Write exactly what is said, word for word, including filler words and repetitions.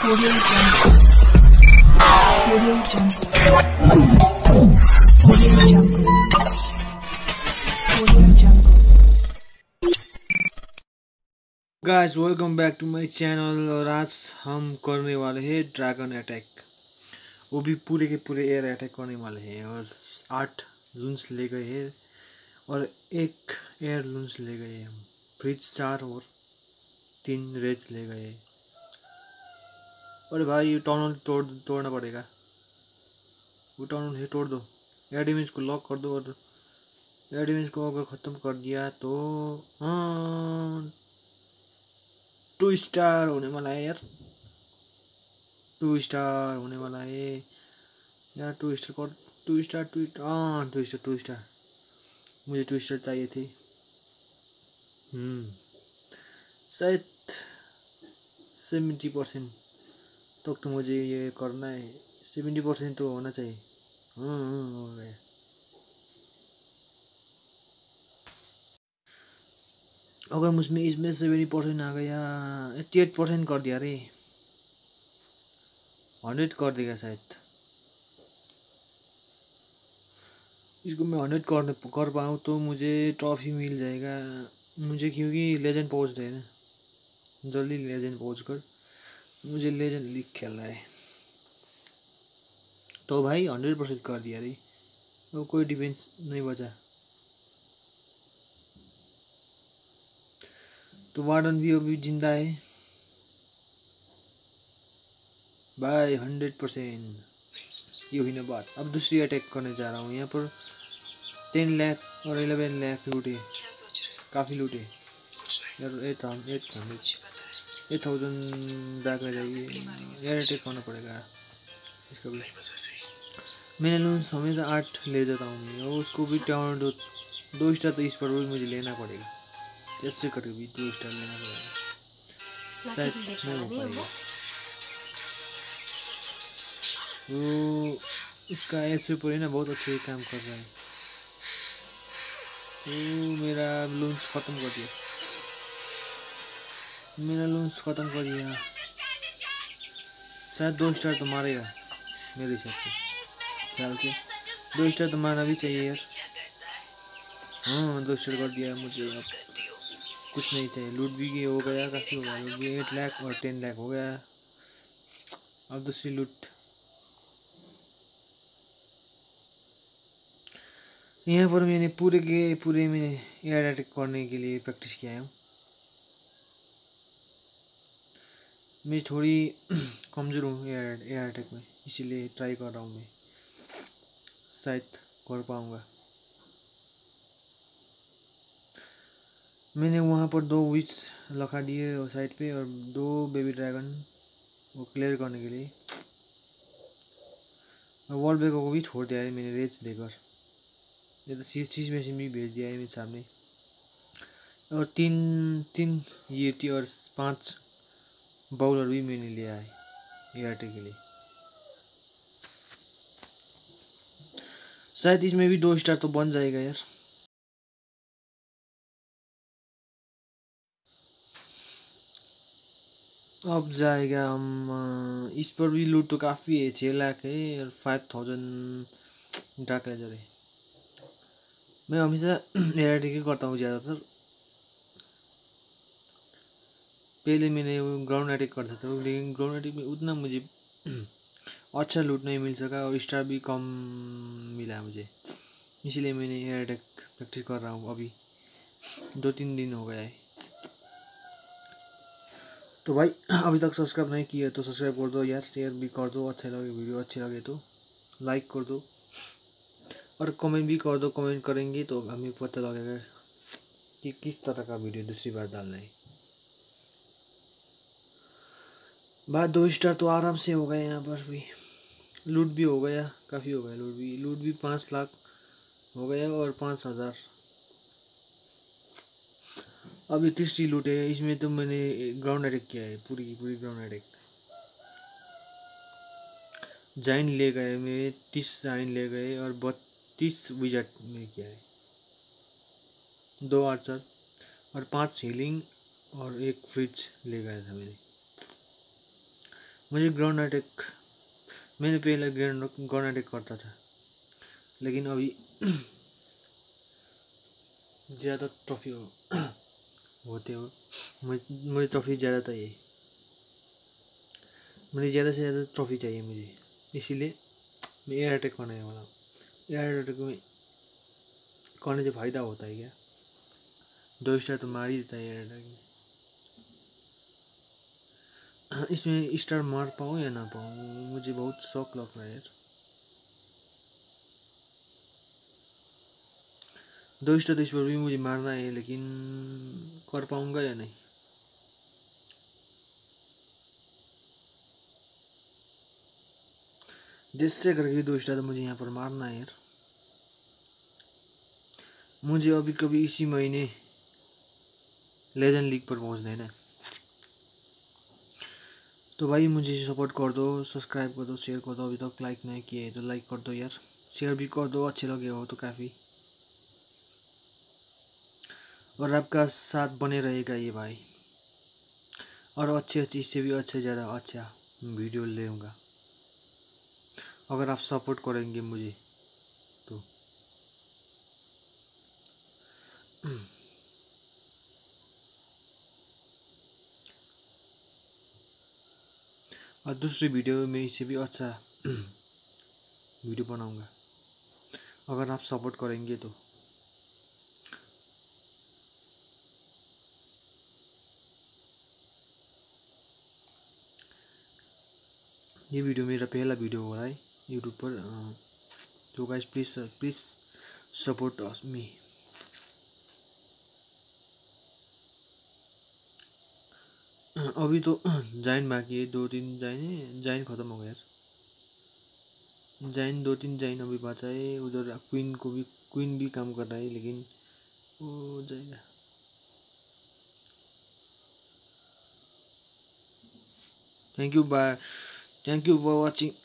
Audio Jungle. Audio Jungle. Audio Jungle. Audio Jungle. Guys welcome back to my channel. और आज हम करने वाले हैं ड्रैगन अटैक, वो भी पूरे के पूरे एयर अटैक करने वाले हैं। और आठ लून्स ले गए हैं और एक एयर लून्स ले गए हैं हम। फ्रिज चार और तीन रेज ले गए हैं। अरे भाई टनल तोड़ तोड़ना पड़ेगा, वो टनल है तोड़ दो। एयर डिफेंस को लॉक कर दो और एयर डिफेंस को अगर ख़त्म कर दिया तो हाँ टू स्टार होने वाला है यार, टू स्टार होने वाला है यार। टू स्टार कर, टू स्टार टू हाँ टू स्टार टू स्टार मुझे टू स्टार चाहिए थे। हम्म शायद सेवेंटी परसेंट तक तो मुझे ये करना है। सेवेंटी परसेंट तो होना चाहिए। हाँ हाँ हो गया। अगर मुझमें इसमें सेवेंटी परसेंट आ गया, एट्टी एट परसेंट कर दिया रे, हंड्रेड कर देगा शायद। इसको मैं हंड्रेड करने कर पाऊँ तो मुझे ट्रॉफी मिल जाएगा मुझे, क्योंकि लेजेंड पहुँच रहे ना, जल्दी लेजेंड पहुँच कर मुझे लेजेंड लीग खेलना है। तो भाई हंड्रेड परसेंट कर दिया रे, अब कोई डिफेंस नहीं बचा। तो वार्डन भी अभी जिंदा है भाई, हंड्रेड परसेंट। ये हुई ना बात। अब दूसरी अटैक करने जा रहा हूँ। यहाँ पर टेन लाख और इलेवन लाख लूटे, काफ़ी लूटे यार। Eight eight hundred eight thousand back आ जाएगी। एयर अटैक करना पड़ेगा इसका भी। मैंने लून्स हमेशा आठ ले जाता हूँ मैं, और उसको भी टाउन दो दो स्टार तो इस पर भी मुझे लेना पड़ेगा। जैसे करके भी दो स्टार लेना पड़ेगा, शायद नहीं हो पाएगा। वो उसका ऐसे पर ना बहुत अच्छे काम कर रहा है। वो मेरा लून्स ख़त्म कर दिया, मेरा लून्स ख़त्म कर दिया। शायद दो स्टार तो मारेगा मेरे हिसाब से, ख्याल से दो स्टार तो मारना भी चाहिए यार। हाँ दो स्टार कर दिया मुझे। अब कुछ नहीं चाहिए, लूट भी हो गया, काफ़ी हो गया लूट भी। एट लाख और टेन लाख हो गया। अब दूसरी लूट। यहाँ पर मैंने पूरे के पूरे में एयर अटैक करने के लिए प्रैक्टिस किया है। मैं थोड़ी कमज़ोर हूँ एयर एयर अटैक में, इसीलिए ट्राई कर रहा हूँ मैं, शायद कर पाऊँगा। मैंने वहाँ पर दो विच लगा दिए और साइड पे, और दो बेबी ड्रैगन वो क्लियर करने के लिए। और वॉल ब्रेकर को भी छोड़ दिया है मैंने रेज देकर। ये तो चीज़ चीज़ में से भी भेज दिया है मेरे सामने। और तीन तीन ये टी और पांच बाउलर भी मैंने लिया है एयर अटैक के लिए। शायद इसमें भी दो स्टार तो बन जाएगा यार। अब जाएगा हम। इस पर भी लूट तो काफ़ी है, छः लाख है और फाइव थाउजेंड डार्क लेजर है। मैं हमेशा एयर अटैक ही करता हूँ ज़्यादातर। पहले मैंने ग्राउंड अटैक करता था, लेकिन ग्राउंड अटैक में उतना मुझे अच्छा लूट नहीं मिल सका और स्टार भी कम मिला मुझे, इसलिए मैंने एयर अटैक प्रैक्टिस कर रहा हूँ अभी। दो तीन दिन हो गया है। तो भाई अभी तक सब्सक्राइब नहीं किया तो सब्सक्राइब कर दो यार, शेयर भी कर दो। अच्छा लगे वीडियो, अच्छी लगे तो लाइक कर दो और कमेंट भी कर दो। कमेंट करेंगे तो हमें पता लगेगा कि किस तरह का वीडियो दूसरी बार डालना है। बात दो स्टार तो आराम से हो गए। यहाँ पर भी लूट भी हो गया, काफ़ी हो गया लूट भी। लूट भी पाँच लाख हो गया और पाँच हज़ार। अभी तीसरी लूट है, इसमें तो मैंने ग्राउंड अटैक किया है, पूरी की पूरी ग्राउंड अटैक। जाइन ले गए मेरे, तीस जाइन ले गए और बत्तीस विजट में किया है। दो आर्चर और पांच हीलिंग और एक फ्रिज ले गया था मैंने। मुझे ग्राउंड अटैक, मैंने पहले ग्राउंड ग्राउंड अटैक करता था, लेकिन अभी ज़्यादा ट्रॉफी हो होते हो मुझे मुझे ट्रॉफी ज़्यादा चाहिए, मुझे ज़्यादा से ज़्यादा ट्रॉफी चाहिए मुझे, इसीलिए मैं एयर अटैक करने वाला हूँ। एयर अटैक में करने से फ़ायदा होता है क्या? दो स्टार तो मार ही देता है एयर अटैक में। इसमें स्टार मार पाऊँ या ना पाऊँ, मुझे बहुत शौक लग रहा है यार। दो स्टार तो इस पर भी मुझे मारना है, लेकिन कर पाऊँगा या नहीं? जिससे करके दो स्टार तो मुझे यहाँ पर मारना है यार। मुझे अभी कभी इसी महीने लेजेंड लीग पर पहुँचना है ना। तो भाई मुझे सपोर्ट कर दो, सब्सक्राइब कर दो, शेयर कर दो। अभी तक लाइक नहीं किए तो लाइक कर दो यार, शेयर भी कर दो, अच्छे लगे हो तो काफ़ी। और आपका साथ बने रहेगा ये भाई, और अच्छे अच्छे इससे भी अच्छे ज़्यादा अच्छा वीडियो लेऊँगा अगर आप सपोर्ट करेंगे मुझे तो। और दूसरी वीडियो में इससे भी अच्छा वीडियो बनाऊँगा अगर आप सपोर्ट करेंगे तो। ये वीडियो मेरा पहला वीडियो हो रहा है यूट्यूब पर, तो guys please please support me. अभी तो जाइन बाकी है, दो तीन जाइन है, जाइन ख़त्म हो गया यार। जाइन दो तीन जाइन अभी बचा है, उधर क्वीन को भी क्वीन भी काम कर रहा है, लेकिन वो जाएगा। Thank you bye, thank you for watching.